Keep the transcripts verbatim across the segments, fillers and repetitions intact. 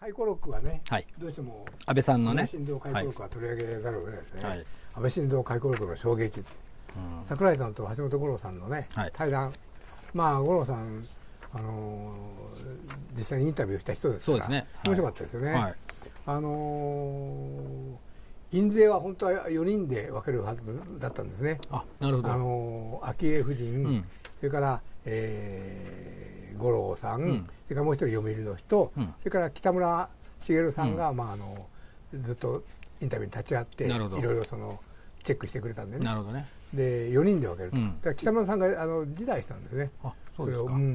回顧録はね、 はい、 どうしても安倍さんのね、 安倍晋三回顧録は取り上げざるを得ないですね。はい、安倍晋三回顧録の衝撃、うん、櫻井さんと橋本五郎さんのね、はい、対談、まあ五郎さん、あのー、実際にインタビューした人ですから、そうですね、面白かったですよね。はい、あのー、印税は本当はよにんで分けるはずだったんですね。 あ、なるほど。 あのー、昭恵夫人、うん、それから、えー五郎さん、うん、それからもう一人読売の人、うん、それから北村茂さんが、うん、まあ、あのずっとインタビューに立ち会っていろいろそのチェックしてくれたんでね。 なるほどね。 でよにんで分けると、うん、だから北村さんがあの辞退したんですね。 あ、そうですか。 それを、うん、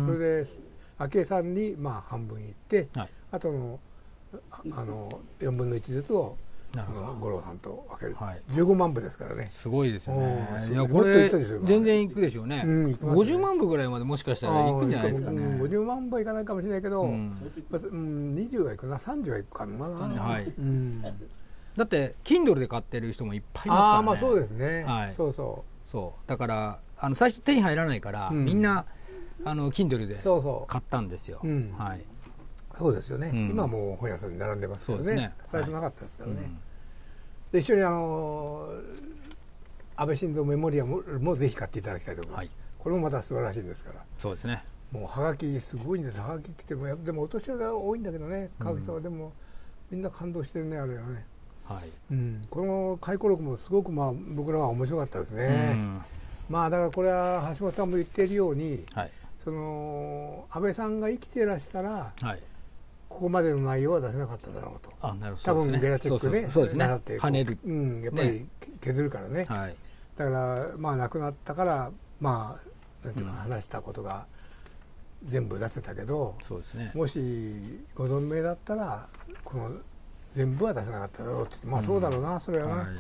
それで昭恵さんに、まあ、半分いって、はい、あとのあのよんぶんのいちずつを五郎さんと分ける、はい、じゅうごまんぶですからね。 すごいですよね。いやこれ全然いくでしょうね。うん、ごじゅうまんぶぐらいまでもしかしたらいくんじゃないですかね。 ごじゅうまんぶはいかないかもしれないけど、うんうん、にじゅうはいくな、さんじゅうはいくかな。はい、うん、 だって Kindle で買ってる人もいっぱいいますからね。 ああ、まあそうですね。はい、そうそうそうだからあの最初手に入らないから、うん、みんなあの Kindle で買ったんですよ。 そうそう、うん、はい。そうですよね。うん、今もう本屋さんに並んでますけどね。ね、最初なかったですからね。はい、うん、で一緒にあの安倍晋三メモリアム も, もぜひ買っていただきたいと思います。はい、これもまた素晴らしいんですから。 そうですね。 もうはがきすごいんです。はがき来てもでもお年寄りが多いんだけどね、買う人は、うん、でもみんな感動してるね、あれはね。はい、うん、この回顧録もすごく、まあ、僕らは面白かったですね。うん、まあだからこれは橋本さんも言っているように、はい、その安倍さんが生きていらしたら、はい、ここまでの内容は出せなかっただろうと。 あ、なるほど、 多分ゲラチェックね、 そうですね、 跳ねる、うん、やっぱり削るからね。はい、だからまあ亡くなったからまあなんていうか話したことが全部出せたけど、そうですね、もしご存命だったらこの全部は出せなかっただろうって、まあそうだろうな、うん、それはな。はい、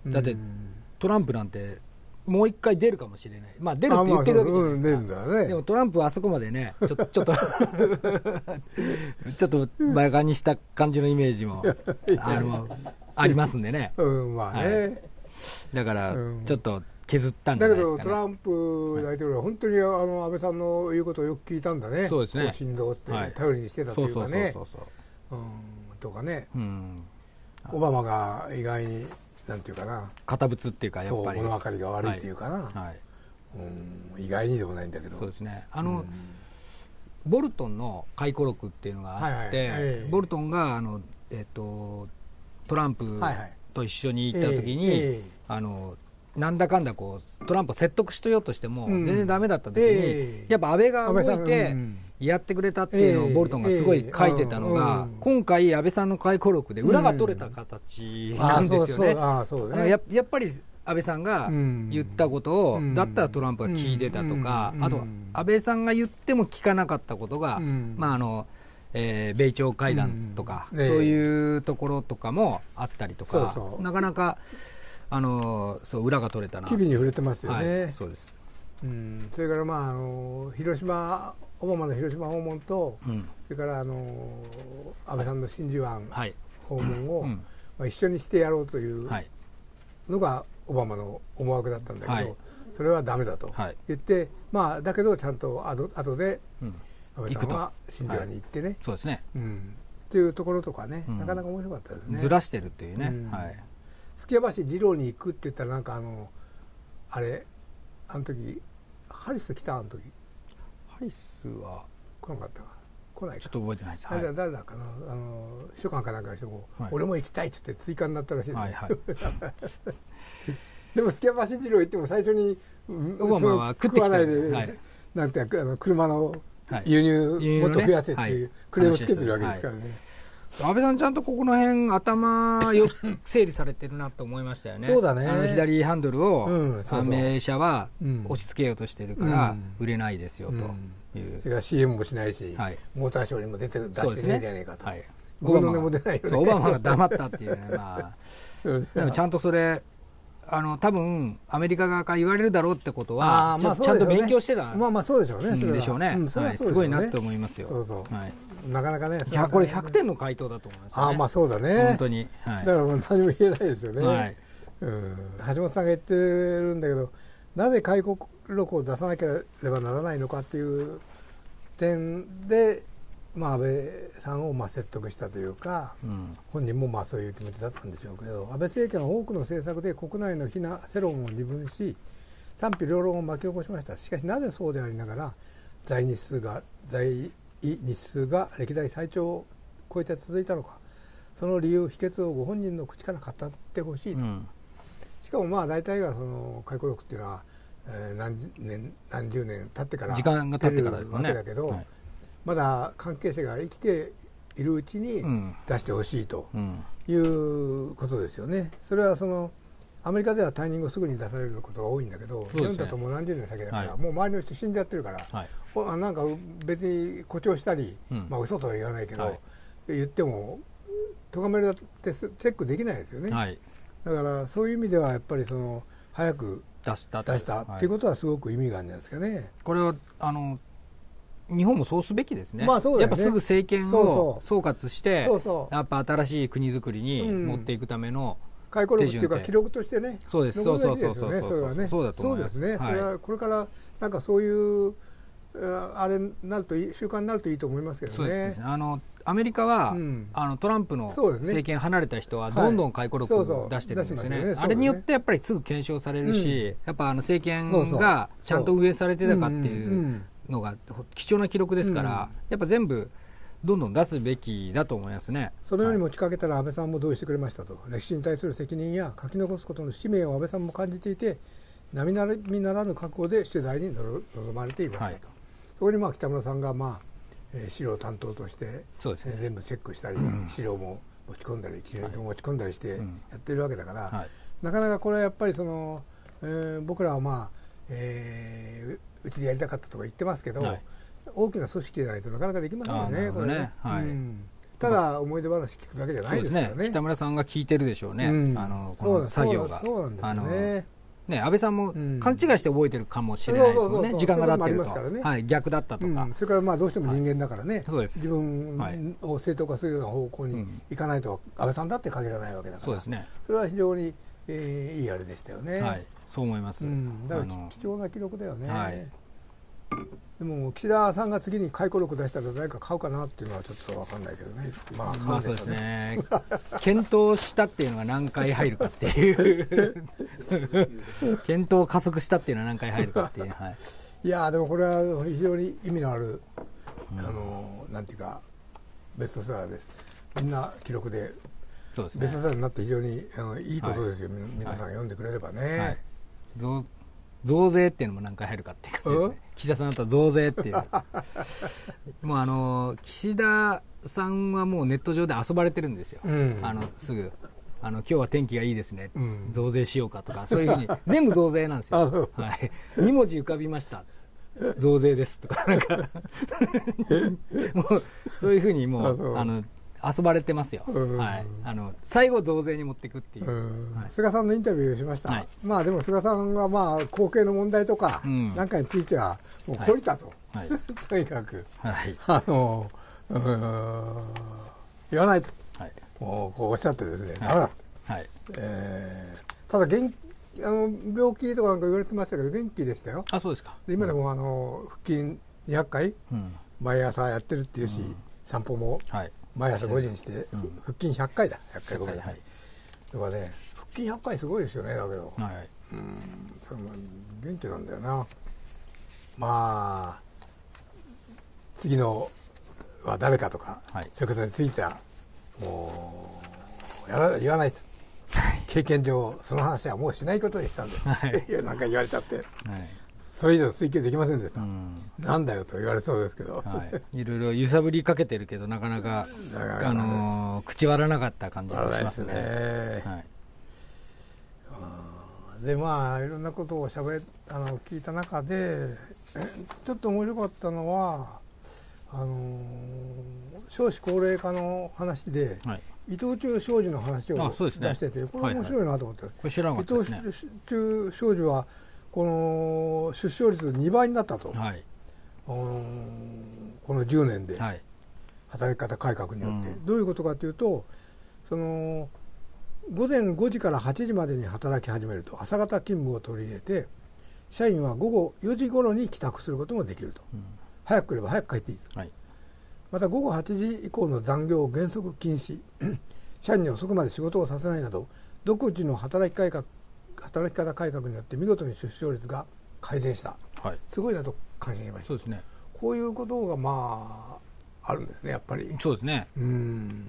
だってトランプなんてもう一回出るかもしれない。まあ出るって言ってるわけじゃないですか。 あ、まあ、うん、出るんだね。 でもトランプはあそこまでね、ちょ, ちょっとちょっとバカにした感じのイメージも あ, のありますんでね。 うん、まあね。はい、 だからちょっと削ったんじゃないですかね。 だけどトランプ大統領は本当にあの安倍さんの言うことをよく聞いたんだね。 そうですね。 心臓って頼りにしてたというかね。 そうそうそうそう。 うん、とかね。うん、オバマが意外になんていうかな、 堅物っていうかやっぱり物分かりが悪いっていうかな、はいはい、うん、意外にでもないんだけど。 そうですね。あの、うん、ボルトンの回顧録っていうのがあって、はいはい、ボルトンがあの、えー、とトランプと一緒に行った時に、はいはい、えー、あのなんだかんだこうトランプを説得しようとしても全然ダメだった時に、えー、やっぱ安倍が動いてやってくれたっていうのをボルトンがすごい書いてたのが、今回安倍さんの回顧録で裏が取れた形なんですよね。やっぱり安倍さんが言ったことをだったらトランプが聞いてたとか、あと安倍さんが言っても聞かなかったことが、まああのえー、米朝会談とか、そういうところとかもあったりとか、なかなかあのそう裏が取れたな。 機微に触れてますよね。 はい、そうです。 うん、それからまああの広島オバマの広島訪問と、うん、それからあの安倍さんの真珠湾訪問を、はい、うん、まあ、一緒にしてやろうというのがオバマの思惑だったんだけど、はい、それはダメだと言って、はい、まあだけどちゃんとあと後で安倍さんは真珠湾に行ってね、はい、 そうですね、 うん、っていうところとかね、うん、なかなか面白かったですね。 ずらしてるっていうね。うん、はい。 数寄屋橋二郎に行くって言ったらなんかあのあれあの時ハリス来たあの時。 ハリスは来なかったか来ないか。ちょっと覚えてないです。 誰だ、誰だかな、あの秘書官かなんかの人も、はい、俺も行きたいって言って追加になったらしいです、ね。はいはい、でも数寄屋橋二郎行っても最初にオバマは食わないで、 はい、なんてあの車の輸入もっと増やせっていうクレームをつけてるわけですからね。はい、 安倍さんちゃんとここの辺頭よく整理されてるなと思いましたよね。 そうだね。 あの左ハンドルを、うん、そうそう、アメ車は押し付けようとしてるから売れないですよという、うんうん、 それから シーエム もしないし、はい、モーターショーにも出て出してねえじゃねえかと、はい、オバマも出ないよね。 オバマが黙ったっていうね、まあ、でもちゃんとそれあの多分アメリカ側から言われるだろうってことは、まあ、ちゃんと勉強してた、 まあまあそうでしょうね。 でしょうね。すごいなと思いますよ。 そうそう、はい、なかなかね。 いやこれひゃくてんの回答だと思います、ね。 ああまあそうだね。 本当に。 はい、だからもう何も言えないですよね。はい、うん、橋本さんが言ってるんだけど、なぜ回顧録を出さなければならないのかっていう点でまあ、安倍さんをまあ説得したというか、うん、本人もまあそういう気持ちだったんでしょうけど、安倍政権は多くの政策で国内の非難世論を二分し賛否両論を巻き起こしました。しかしなぜそうでありながら在日数が在日数が歴代最長を超えて続いたのか、その理由秘訣をご本人の口から語ってほしいと、うん、しかもまあ大体がその回顧録っていうのは、えー、何年何十年経ってから時間が経ってからですね、 わけだけど、はい、まだ関係者が生きているうちに出してほしいということですよね。それはそのアメリカではタイミングをすぐに出されることが多いんだけど、日本、ね、だともう何十年先だから、はい、もう周りの人死んじゃってるから、はい、なんか別に誇張したり、うん、まあ嘘とは言わないけど、はい、言っても咎めるってチェックできないですよね、はい、だからそういう意味ではやっぱりその早く出したっていうことはすごく意味があるんじゃないですかね。 これはあの日本もそうすべきですね。まあそうだよね。やっぱすぐ政権を総括してそうそうやっぱ新しい国づくりに持っていくための回顧録っていうか記録としてね、 そうです、そうそうそうそうそれはね、そうだと思います。そうですね、はい、それはこれからなんかそういうあれになるといい、習慣になるといいと思いますけどね。そうですね。 あのアメリカは、うん、あのトランプの政権離れた人はどんどん回顧録を出してるんですよね。あれによってやっぱりすぐ検証されるし、うん、やっぱあの政権がちゃんと運営されてたかっていうのが貴重な記録ですから、うん、やっぱ全部どんどん出すべきだと思いますね。 そのように持ちかけたら安倍さんも同意してくれましたと、歴史に対する責任や書き残すことの使命を安倍さんも感じていて、並々ならぬ覚悟で取材に臨まれていましたと、はい、そこにまあ北村さんが、まあえー、資料担当として、そうですね、えー、全部チェックしたり、うん、資料も持ち込んだり記録も持ち込んだりしてやってるわけだから、はい、なかなかこれはやっぱりその、えー、僕らはまあ、えー、うちでやりたかったとか言ってますけど、はい、大きな組織じゃないとなかなかできませんよね、これね、はい、うん、ただ思い出話聞くだけじゃないですからね。 そうですね、北村さんが聞いてるでしょうね、うん、あのこの作業が。 そうなんですよね。 ね、安倍さんも勘違いして覚えてるかもしれないですもんね、時間が経ってると、ね、はい、逆だったとか、 うん、それからまあどうしても人間だからね、はい、自分を正当化するような方向に行かないと安倍さんだって限らないわけだから、そうですね、それは非常に、えー、いいあれでしたよね、 はい、そう思います、うん、 だから貴重な記録だよね、はい、でも岸田さんが次に回顧録出したら誰か買うかなっていうのはちょっと分かんないけどね、まあ買うんでしょうね、まあそうですね検討したっていうのが何回入るかっていう検討加速したっていうのは何回入るかっていう、はい、 いやでもこれは非常に意味のある、うん、あのなんていうかベストセラーです。みんな記録でそうです、ね、ベストセラーになって非常にあのいいことですよ、はい、皆さんが読んでくれればね、はい、 増税っていうのも何回入るかっていう感じですね。岸田さんだったら増税っていうもうあの岸田さんはもうネット上で遊ばれてるんですよ、うん、あのすぐあの今日は天気がいいですね、うん、増税しようかとかそういうふうに全部増税なんですよ、はい、に文字浮かびました増税ですとかなんかもうそういうふうにもうあの遊ばれてますよ、はい、あの最後増税に持っていくっていう、 はい、菅さんのインタビューしました、はい、まあでも菅さんはまあ後継の問題とかなんかについてはもう懲りたと、はい、とにかく、はい、あの言わないと、はい、もうこうおっしゃってですね、ダメだ、はい、えー、ただ元あの病気とかなんか言われてましたけど元気でしたよ。 あ、そうですか。 で今でもあの腹筋にひゃっかい、うん、毎朝やってるっていうし、うん、散歩も、はい、毎朝ごじにして、うん、腹筋ひゃっかいだ、ひゃっかいごめんなさい、はい、とかね、腹筋ひゃっかいすごいですよね、だけど、はい、うん、それも元気なんだよな。まあ次のは誰かとか、はい、そういうことについてはもうやら言わないと、はい、経験上その話はもうしないことにしたんで、はい、なんか言われちゃって、はい、それ以上追求できませんでした、うん、なんだよと言われそうですけど、 はい、いろいろ揺さぶりかけてるけどなかなか、あのー、口割らなかった感じがしますね。はい、 でまあいろんなことをしゃべあの聞いた中でちょっと面白かったのはあの少子高齢化の話で、はい、伊藤忠商事の話を出してて、ね、これ面白いなと思って、はいはい、これ知らなかったですね。伊藤忠商事はこの出生率にばいになったと、はい、このじゅうねんで働き方改革によって、うん、どういうことかというとその午前ごじからはちじまでに働き始めると朝方勤務を取り入れて社員は午後よじ頃に帰宅することもできると、うん、早く来れば早く帰っていいと、はい、 また午後はちじ以降の残業を原則禁止社員に遅くまで仕事をさせないなど独自の働き改革働き方改革によって見事に出生率が改善した、はい、すごいなと感心しました。 そうですね、 こういうことがまああるんですね、やっぱり。 そうですね、うん、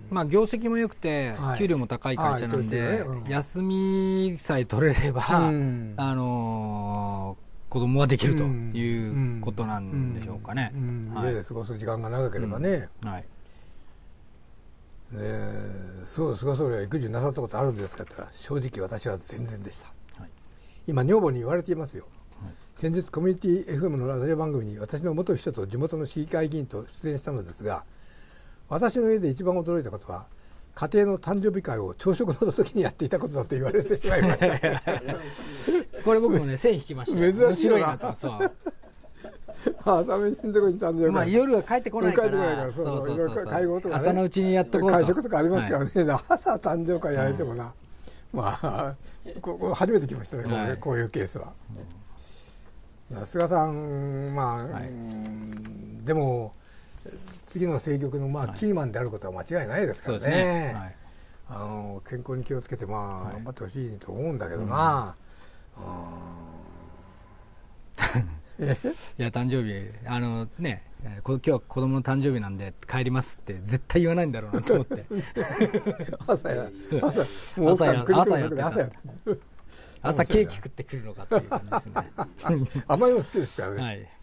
まあ、業績も良くて、はい、給料も高い会社なんで、はいねうん、休みさえ取れれば、うん、あのー、子供はできるということなんでしょうかね。 家で過ごす時間が長ければね、うんはいえー、そう菅総理は育児なさったことあるんですかって言ったら、正直私は全然でした、はい、今女房に言われていますよ、はい、先日コミュニティ エフエム のラジオ番組に私の元秘書と地元の市議会議員と出演したのですが、私の家で一番驚いたことは家庭の誕生日会を朝食の時にやっていたことだと言われてしまいましたこれ僕もね線引きましたよ。面白いなと。そう朝飯のところに誕生日、 まあ、夜は帰ってこないから、 帰ってこないから、そうそうそうそう、会合とか、ね、 朝のうちにやっとこうと、 会食とかありますからね、はい、朝誕生会やられてもな、うん、まあここ初めて来ましたね、はい、こういうケースは、うん、菅さん、まあ、はい、でも次の政局のまあキーマンであることは間違いないですからね、はいねはい、あの健康に気をつけて、まあ、頑張ってほしいと思うんだけどな、うんいや誕生日あのね今日は子供の誕生日なんで帰りますって絶対言わないんだろうなと思って朝や朝や朝やって朝朝ケーキ食ってくるのかっていう感じですね甘いの好きですからね、はい